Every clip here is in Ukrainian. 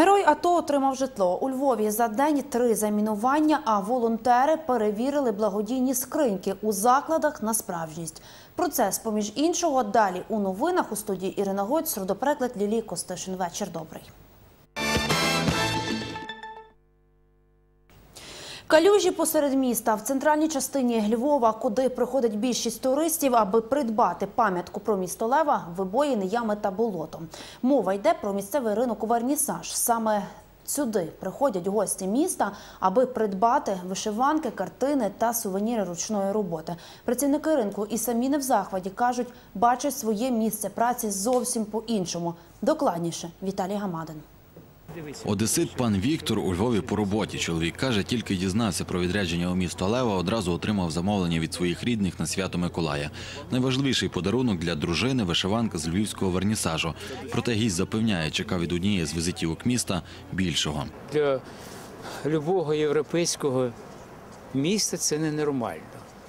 Герой АТО отримав житло. У Львові за день 3 замінування, а волонтери перевірили благодійні скриньки у закладах на справжність. Процес, поміж іншого, далі у новинах. У студії Ірина Гойц, сурдопереклад Лілії Костишин. Вечір добрий. Калюжі посеред міста. В центральній частині Львова, куди приходить більшість туристів, аби придбати пам'ятку про місто Лева, вибоїни, ями та болото. Мова йде про місцевий ринок «Вернісаж». Саме сюди приходять гості міста, аби придбати вишиванки, картини та сувеніри ручної роботи. Працівники ринку і самі не в захваті, кажуть, бачать своє місце праці зовсім по-іншому. Докладніше Віталій Гамадин. Одесит пан Віктор у Львові по роботі. Чоловік каже, тільки дізнався про відрядження у місто Лева, одразу отримав замовлення від своїх рідних на свято Миколая. Найважливіший подарунок для дружини – вишиванка з львівського вернісажу. Проте гість запевняє, чекав від однієї з візитівок міста більшого. Для любого європейського міста це ненормально.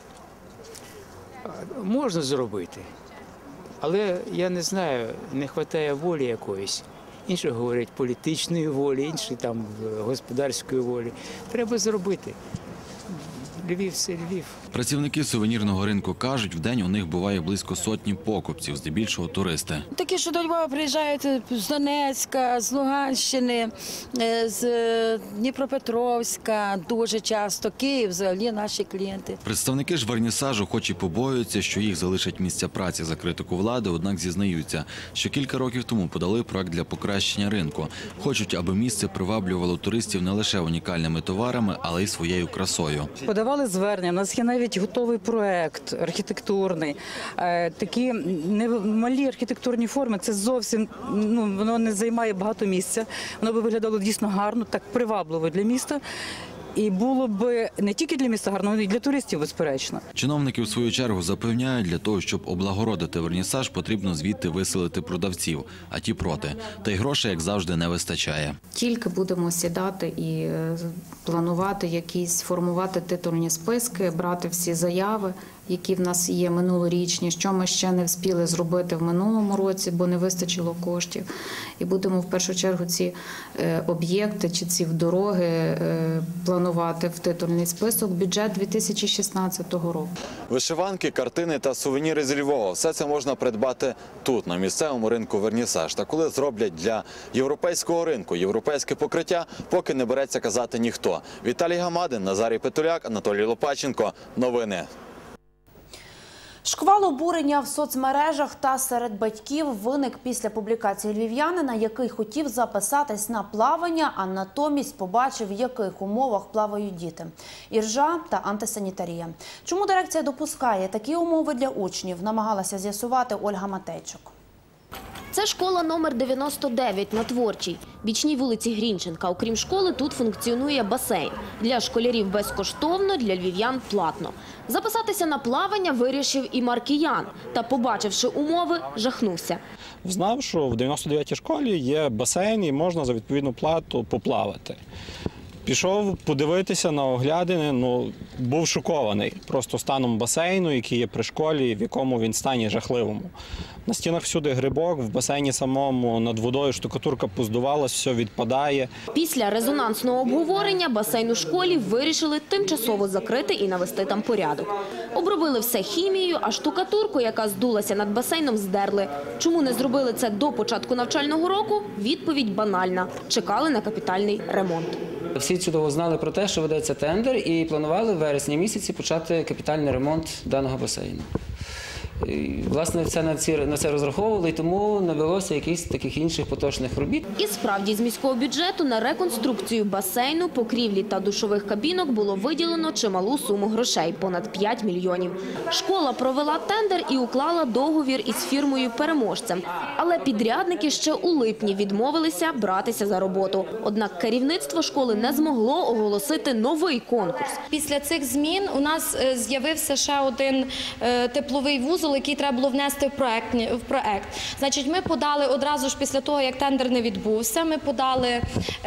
Можна зробити, але я не знаю, не вистачає волі якоїсь. Інші говорять політичної волі, інші там господарської волі. Треба зробити. Львів – це Львів. Працівники сувенірного ринку кажуть, в день у них буває близько сотні покупців, здебільшого туристи. Такі, що до Львова приїжджають з Донецька, з Луганщини, з Дніпропетровська, дуже часто, Київ, взагалі наші клієнти. Представники ж вернісажу хоч і побоюються, що їх залишать місця праці за критику влади, однак зізнаються, що кілька років тому подали проект для покращення ринку. Хочуть, аби місце приваблювало туристів не лише унікальними товарами, але й своєю красою. Подавали звернення, у нас є навіть готовий проект архітектурний. Такі малі архітектурні форми, це зовсім, воно не займає багато місця. Воно би виглядало дійсно гарно, так привабливо для міста. І було б не тільки для міста гарно, але й для туристів, безперечно. Чиновники, в свою чергу, запевняють, для того, щоб облагородити вернісаж, потрібно звідти виселити продавців, а ті проти. Та й грошей, як завжди, не вистачає. Тільки будемо сідати і планувати якісь, формувати титульні списки, брати всі заяви, які в нас є минулорічні, що ми ще не встигли зробити в минулому році, бо не вистачило коштів. І будемо в першу чергу ці об'єкти чи ці дороги планувати в титульний список. Бюджет 2016 року. Вишиванки, картини та сувеніри з Львова – все це можна придбати тут, на місцевому ринку «Вернісаж». Та коли зроблять для європейського ринку європейське покриття, поки не береться казати ніхто. Віталій Гамадин, Назарій Петуляк, Анатолій Лопаченко. Новини. Шквал обурення в соцмережах та серед батьків виник після публікації львів'янина, який хотів записатись на плавання, а натомість побачив, в яких умовах плавають діти. Іржа та антисанітарія. Чому дирекція допускає такі умови для учнів, намагалася з'ясувати Ольга Матейчук. Це школа номер 99 на Творчій, бічній вулиці Грінченка. Окрім школи, тут функціонує басейн. Для школярів безкоштовно, для львів'ян платно. Записатися на плавання вирішив і маркіян. Та, побачивши умови, жахнувся. Знав, що в 99-й школі є басейн і можна за відповідну плату поплавати. Пішов подивитися на оглядини, був шокований просто станом басейну, який є при школі, в якому він стані жахливому. На стінах всюди грибок, в басейні самому над водою штукатурка поздувалась, все відпадає. Після резонансного обговорення басейн у школі вирішили тимчасово закрити і навести там порядок. Обробили все хімією, а штукатурку, яка здулася над басейном, здерли. Чому не зробили це до початку навчального року? Відповідь банальна. Чекали на капітальний ремонт. Всі чудово знали про те, що ведеться тендер, і планували в вересні місяці почати капітальний ремонт даного басейну. І, власне, на це розраховували, і тому не велося якихось таких інших поточних робіт. І справді, з міського бюджету на реконструкцію басейну, покрівлі та душових кабінок було виділено чималу суму грошей – понад 5 мільйонів. Школа провела тендер і уклала договір із фірмою-переможцем. Але підрядники ще у липні відмовилися братися за роботу. Однак керівництво школи не змогло оголосити новий конкурс. Після цих змін у нас з'явився ще один тепловий вузол вузол, який треба було внести в проект. Значить, ми подали одразу ж після того, як тендер не відбувся, ми подали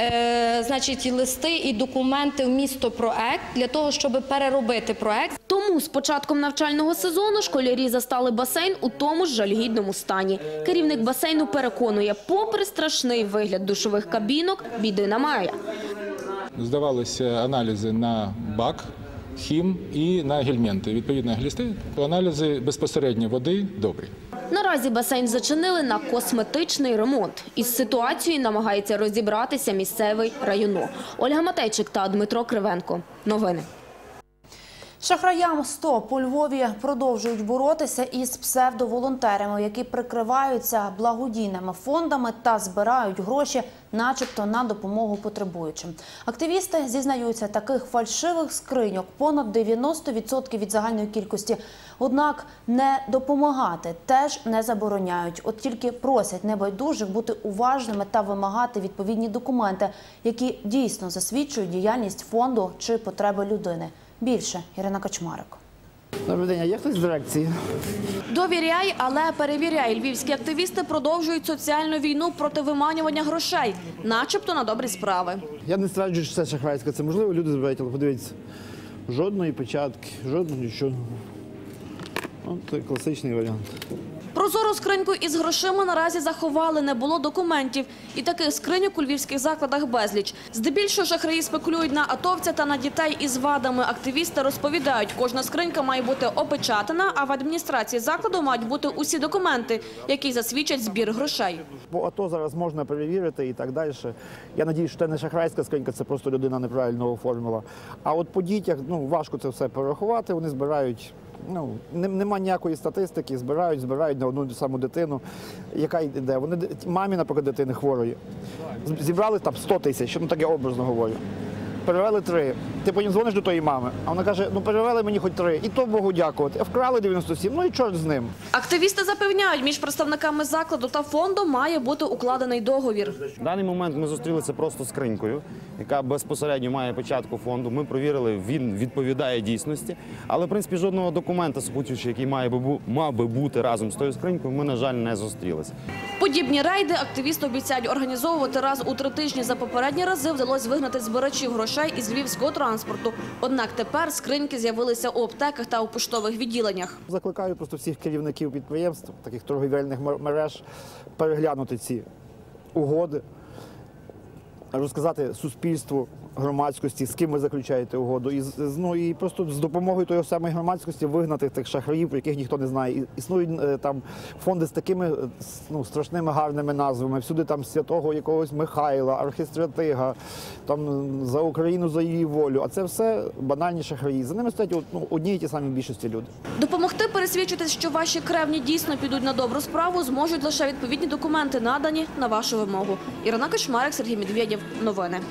і листи, і документи в місто проект для того, щоб переробити проект. Тому з початком навчального сезону школярі застали басейн у тому ж жалюгідному стані. Керівник басейну переконує, попри страшний вигляд душових кабінок, біди немає. Здавалися аналізи на бак, хім і на гельменти. Відповідно, глісти, аналізи безпосередньо води добрі. Наразі басейн зачинили на косметичний ремонт. Із ситуацією намагається розібратися місцевий районо. Ольга Матейчик та Дмитро Кривенко. Новини. Шахраям СТОП у Львові продовжують боротися із псевдоволонтерами, які прикриваються благодійними фондами та збирають гроші начебто на допомогу потребуючим. Активісти зізнаються, таких фальшивих скриньок понад 90% від загальної кількості. Однак не допомагати теж не забороняють. От тільки просять небайдужих бути уважними та вимагати відповідні документи, які дійсно засвідчують діяльність фонду чи потреби людини. Більше Ірина Качмарик. Добрий день, а є хтось з дирекції? Довіряй, але перевіряй. Львівські активісти продовжують соціальну війну проти виманювання грошей, начебто на добрі справи. Я не стверджую, що це шахрайська. Це можливо, люди збирають, але подивіться. Жодної печатки, жодного нічого. Це класичний варіант. Прозору скриньку із грошима наразі заховали, не було документів. І таких скриньок у львівських закладах безліч. Здебільшого шахраї спекулюють на атовця та на дітей із вадами. Активісти розповідають, кожна скринька має бути опечатана, а в адміністрації закладу мають бути усі документи, які засвідчать збір грошей. По АТО зараз можна перевірити і так далі. Я сподіваюся, що це не шахрайська скринька, це просто людина неправильно оформила. А от по дітях, важко це все порахувати, вони збирають. Нема ніякої статистики, збирають на одну саму дитину, яка йде. Вони мамі, наприклад, дитини хворої. Зібрали там 100 тисяч, так я образно говорю. Перевели 3. Ти потім дзвониш до тої мами, а вона каже, перевели мені хоч 3. І то Богу дякувати. А вкрали 97, і чорт з ним. Активісти запевняють, між представниками закладу та фонду має бути укладений договір. В даний момент ми зустрілися просто скринькою, яка безпосередньо має початку фонду. Ми провірили, він відповідає дійсності. Але, в принципі, жодного документа супутнього, який мав би бути разом з тою скринькою, ми, на жаль, не зустрілися. Подібні рейди активісти обіцяють організовувати раз у 3 тижні. За попередні рази вдалося вигнати збирачів грошей із львівського транспорту. Однак тепер скриньки з'явилися у аптеках та у поштових відділеннях. Закликаю просто всіх керівників підприємств, таких торгівельних мереж, переглянути ці угоди, розказати суспільству, громадськості, з ким ви заключаєте угоду. І просто з допомогою тої самої громадськості вигнати тих шахраїв, про яких ніхто не знає. Існують там фонди з такими страшними гарними назвами. Всюди там святого якогось Михайла, архистратига, там за Україну, за її волю. А це все банальні шахраї. За ними стоять одні і ті самі більшості люди. Допомогти пересвідчитись, що ваші кревні дійсно підуть на добру справу, зможуть лише відповідні документи, надані на вашу вимогу. Ірина Качмарик, Сергій Медведєв. Новини.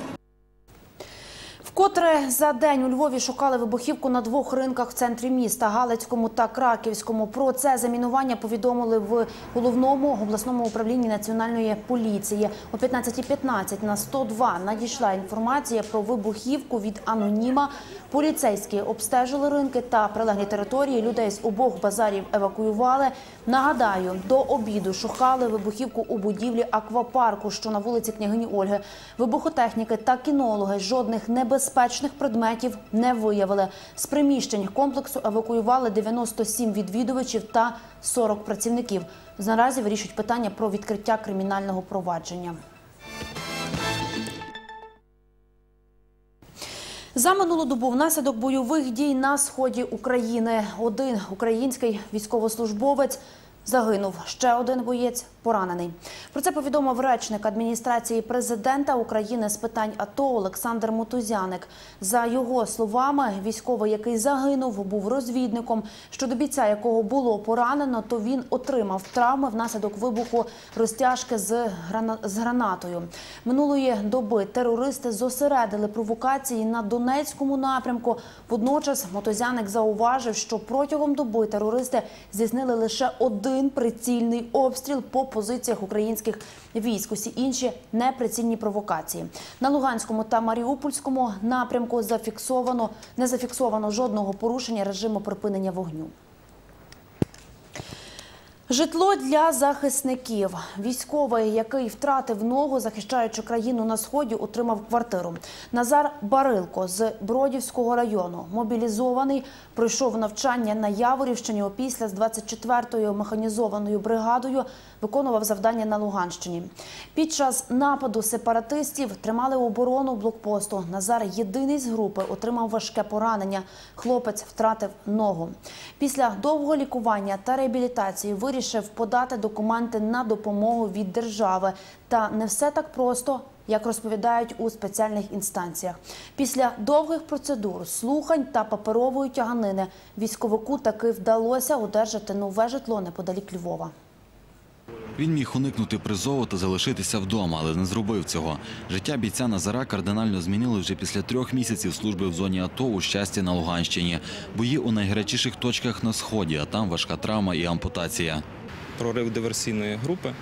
Вкотре за день у Львові шукали вибухівку на 2 ринках в центрі міста – Галицькому та Краківському. Про це замінування повідомили в Головному обласному управлінні Національної поліції. О 15:15 на 102 надійшла інформація про вибухівку від аноніма. Поліцейські обстежили ринки та прилеглі території. Людей з обох базарів евакуювали. Нагадаю, до обіду шукали вибухівку у будівлі аквапарку, що на вулиці Княгині Ольги. Вибухотехніки та кінологи жодних небезпечних предметів не виявили. З приміщень комплексу евакуювали 97 відвідувачів та 40 працівників. Наразі вирішують питання про відкриття кримінального провадження. За минулу добу внаслідок бойових дій на сході України один український військовослужбовець загинув. Ще один боєць поранений. Про це повідомив речник адміністрації президента України з питань АТО Олександр Мотузяник. За його словами, військовий, який загинув, був розвідником. Щодо бійця, якого було поранено, то він отримав травми внаслідок вибуху розтяжки з гранатою. Минулої доби терористи зосередили провокації на Донецькому напрямку. Водночас Мотузяник зауважив, що протягом доби терористи здійснили лише один прицільний обстріл по позиціях українських військ. Усі інші – неприцільні провокації. На Луганському та Маріупольському напрямку не зафіксовано жодного порушення режиму припинення вогню. Житло для захисників. Військовий, який втратив ногу, захищаючи країну на Сході, отримав квартиру. Назар Барилко з Бродівського району, мобілізований, пройшов навчання на Яворівщині, опісля з 24-ю механізованою бригадою виконував завдання на Луганщині. Під час нападу сепаратистів тримали оборону блокпосту. Назар, єдиний з групи, отримав важке поранення. Хлопець втратив ногу. Після довгого лікування та реабілітації вирішив подати документи на допомогу від держави. Та не все так просто, як розповідають у спеціальних інстанціях. Після довгих процедур, слухань та паперової тяганини військовику таки вдалося одержати нове житло неподалік Львова. Він міг уникнути призову та залишитися вдома, але не зробив цього. Життя бійця Назара кардинально змінили вже після 3 місяців служби в зоні АТО у Щасті на Луганщині. Бої у найгарячіших точках на Сході, а там важка травма і ампутація. Прорив диверсійної групи.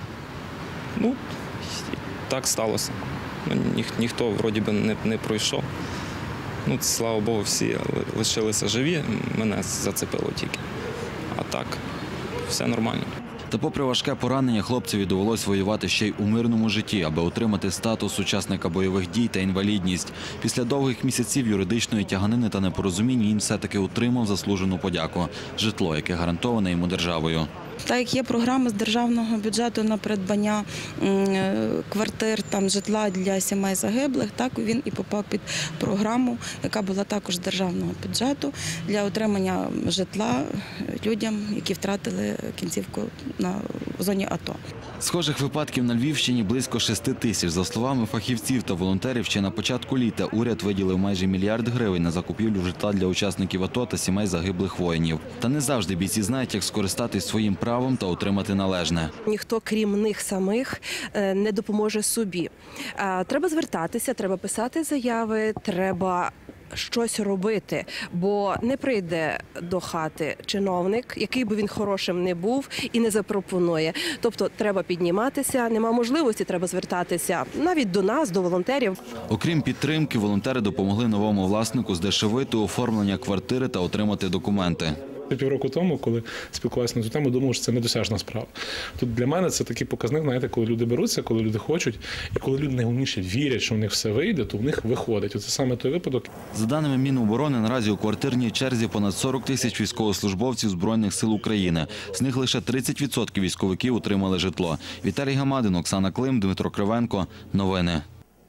Ну, так сталося. Ніхто, вроді би, не пройшов. Ну, слава Богу, всі лишилися живі, мене зацепило тільки. А так, все нормально. Та попри важке поранення, хлопцеві довелось воювати ще й у мирному житті, аби отримати статус учасника бойових дій та інвалідність. Після довгих місяців юридичної тяганини та непорозумінь він все-таки отримав заслужену подяку – житло, яке гарантоване йому державою. Так як є програма з державного бюджету на придбання квартир, житла для сімей загиблих, так він і попав під програму, яка була також з державного бюджету для отримання житла людям, які втратили кінцівку в зоні АТО. Схожих випадків на Львівщині близько 6 тисяч. За словами фахівців та волонтерів, ще на початку літа уряд виділив майже 1 мільярд гривень на закупівлю житла для учасників АТО та сімей загиблих воїнів. Та не завжди бійці знають, як скористатись своїм правом та отримати належне. Ніхто, крім них самих, не допоможе собі. Треба звертатися, треба писати заяви, треба щось робити, бо не прийде до хати чиновник, який би він хорошим не був, і не запропонує. Тобто треба підніматися, нема можливості, треба звертатися навіть до нас, до волонтерів. Окрім підтримки, волонтери допомогли новому власнику здешевити оформлення квартири та отримати документи. Півроку тому, коли спілкувалися на цю тему, думав, що це недосяжна справа. Тут для мене це такий показник, знаєте, коли люди беруться, коли люди хочуть, і коли люди найголовніше вірять, що в них все вийде, то в них виходить. Оце саме той випадок. За даними Міноборони, наразі у квартирній черзі понад 40 тисяч військовослужбовців Збройних сил України. З них лише 30% військовиків отримали житло. Віталій Гамадин, Оксана Клим, Дмитро Кривенко. Новини.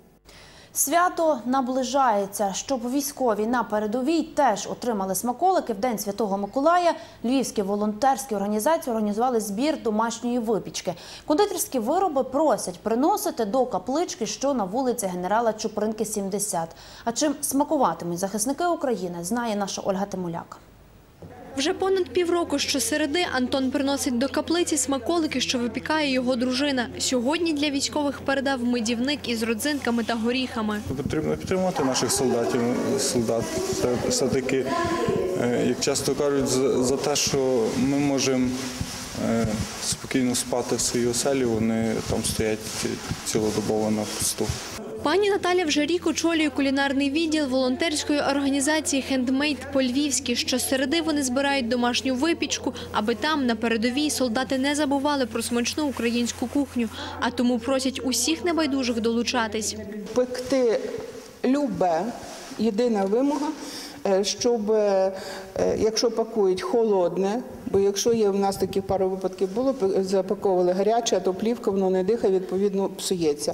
Свято наближається. Щоб військові на передовій теж отримали смаколики, в День Святого Миколая львівські волонтерські організації організували збір домашньої випічки. Кондитерські вироби просять приносити до каплички, що на вулиці генерала Чупринки, 70. А чим смакуватимуть захисники України, знає наша Ольга Тимуляк. Вже понад півроку щосереди Антон приносить до каплиці смаколики, що випікає його дружина. Сьогодні для військових передав медівник із родзинками та горіхами. Потрібно підтримувати наших солдатів. Це все-таки, як часто кажуть, за те, що ми можемо спокійно спати в своїй оселі, вони там стоять цілодобово на посту. Пані Наталя вже рік очолює кулінарний відділ волонтерської організації «Хендмейд» по-львівськи. Щосереди вони збирають домашню випічку, аби там, на передовій, солдати не забували про смачну українську кухню, а тому просять усіх небайдужих долучатись. Пекти любе, єдина вимога, щоб, якщо пакують холодне, бо якщо є в нас такі пару випадків було, запаковували гаряче, а то плівка, воно не дихає, відповідно псується.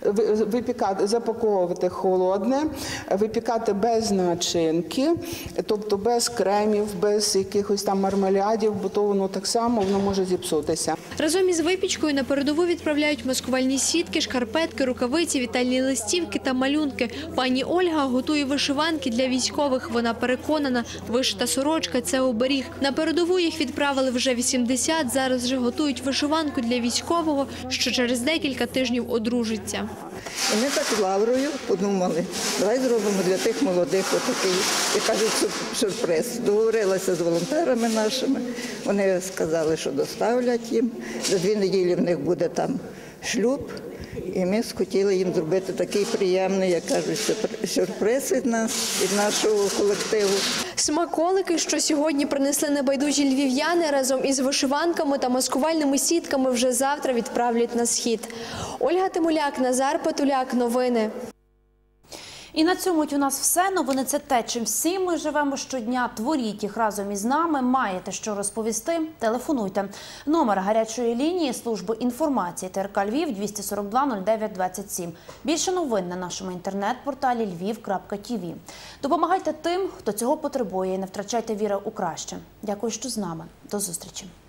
Запаковувати холодне, випікати без начинки, тобто без кремів, без якихось там мармелядів, бо то воно так само, воно може зіпсутися. Разом із випічкою на передову відправляють маскувальні сітки, шкарпетки, рукавиці, вітальні листівки та малюнки. Пані Ольга готує вишиванки для військових. Вона переконана, вишита сорочка – це оберіг. На передову їх відправили вже 80, зараз вже готують вишиванку для військового, що через декілька тижнів одружиться. Ми так з Лаврою подумали, давай зробимо для тих молодих отакий, як кажуть, сюрприз. Договорилася з волонтерами нашими, вони сказали, що доставлять їм. За 2 неділі в них буде там шлюб. І ми хотіли їм зробити такий приємний, як кажуть, сюрприз від нас, від нашого колективу. Смаколики, що сьогодні принесли небайдужі львів'яни, разом із вишиванками та маскувальними сітками вже завтра відправлять на схід. Ольга Тимуляк, Назар Петуляк. Новини. І на цьому у нас все. Новини – це те, чим всі ми живемо щодня. Творіть їх разом із нами. Маєте що розповісти? Телефонуйте. Номер гарячої лінії служби інформації ТРК Львів 242 09 27. Більше новин на нашому інтернет-порталі lviv.tv. Допомагайте тим, хто цього потребує, і не втрачайте віри у краще. Дякую, що з нами. До зустрічі.